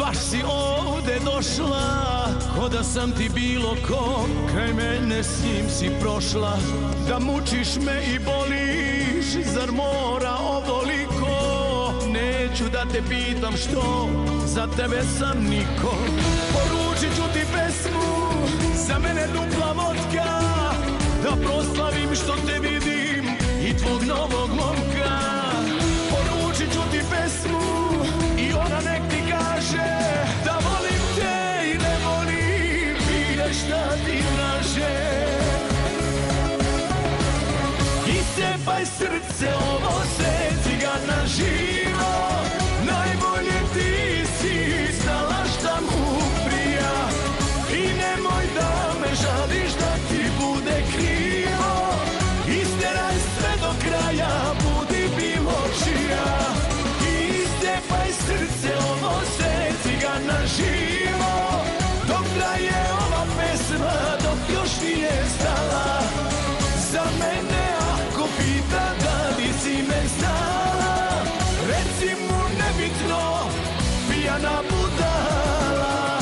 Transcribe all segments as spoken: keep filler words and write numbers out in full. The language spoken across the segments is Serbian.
baš si ovde došla, ko da sam ti bilo ko, kraj mene s njim si prošla. Da mučiš me i boliš, zar mora ovoliko? Neću da te pitam što, za tebe sam niko. Poručit ću ti pesmu, za mene dupla vodka, da proslavim što te vidim i tvog novog momka. Poručit ću ti pesmu i ona nek ti kaže da volim te i ne volim, pije šta ti traže. Iscepaj srce, ovo se cigana živo, najbolje ti si znala šta mu prija. I nemoj da me žališ da ti bude krivo, isteraj sve do kraja, budi bilo čija. Iscepaj srce, ovo se cigana živo, dok traje ova pesma, dok još nije stala. Za mene ako pita da li si me znala, reci mu nebitno, pijana budala.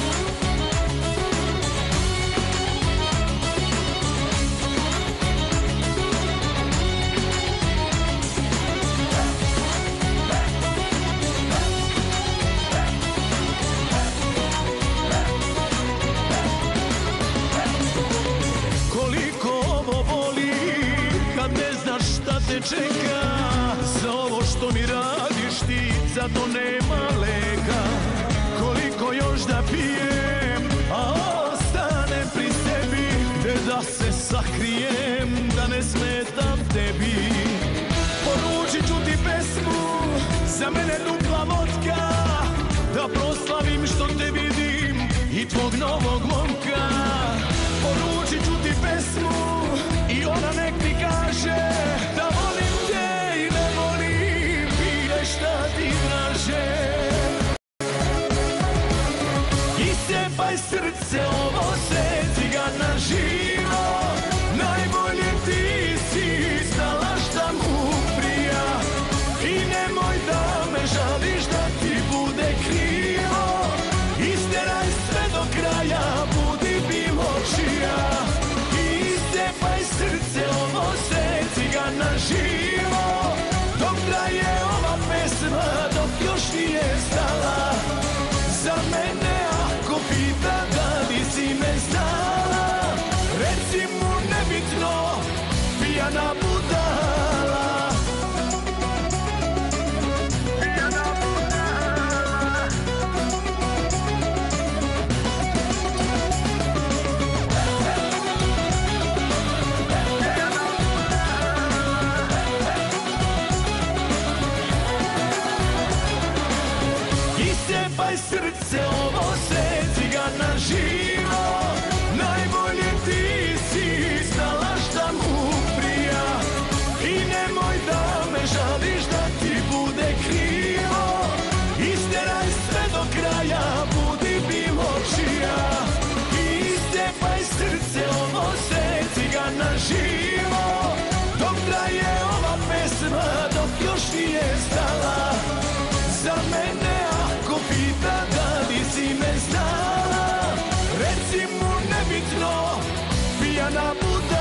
Kad ne znaš šta te čeka, za ovo što mi radiš ti, za to nema leka. Koliko još da pijem, a ostanem pri sebi, gde da se sakrijem, da ne smetam tebi. Poručit ću ti pesmu, za mene dupla vodka, da proslavim što te vidim i tvog novog momka. Poručit ću ti pesmu i ona nek ti kaže da volim te i ne volim, pije šta ti traže. Iscepaj srce, ovo se cigana živo, najbolje ti si znala šta mu prija. I nemoj da me žališ da ti bude krivo, isteraj sve do kraja, budi bilo čija. Iscepaj srce, ovo se cigana živo, dok traje ova pesma, dok još nije stala. Za mene ako pita da li si me znala, reci mu nebitno, pijana budala. Pijana budala. Iscepaj srce, ovo se cigana živo, najbolje ti si znala šta mu prija. I nemoj da me žališ da ti bude krivo, isteraj sve do kraja, budi bilo čija. Iscepaj srce, ovo se cigana živo, dok traje ova pesma, dok još nije stala. Za mene ako pita da li si me znala, reci mu nebitno, pijana budala.